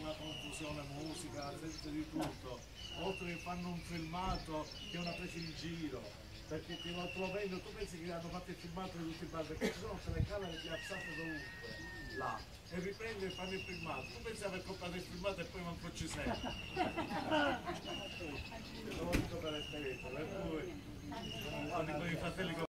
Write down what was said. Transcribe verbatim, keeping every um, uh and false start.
una confusione, musica, senza di tutto, oltre che fanno un filmato che è una presa in giro, perché ti lo, te lo vendono, tu pensi che hanno fatto il filmato di tutti i bar, perché ci sono telecamere piazzate dovunque, là, e riprendono e fanno il filmato, tu pensi di aver comprato il filmato e poi manco ci sei. Te lo dico per esperienza, per cui ho dico i fratelli